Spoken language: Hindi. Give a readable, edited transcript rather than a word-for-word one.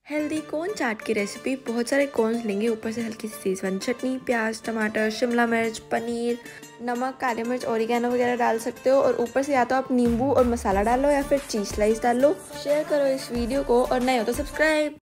हेल्दी कॉर्न चाट की रेसिपी। बहुत सारे कॉर्न्स लेंगे, ऊपर से हल्की सी शेजवान चटनी, प्याज, टमाटर, शिमला मिर्च, पनीर, नमक, काली मिर्च, ओरिगेनो वगैरह डाल सकते हो। और ऊपर से या तो आप नींबू और मसाला डाल लो या फिर चीज स्लाइस डाल लो। शेयर करो इस वीडियो को और नए हो तो सब्सक्राइब।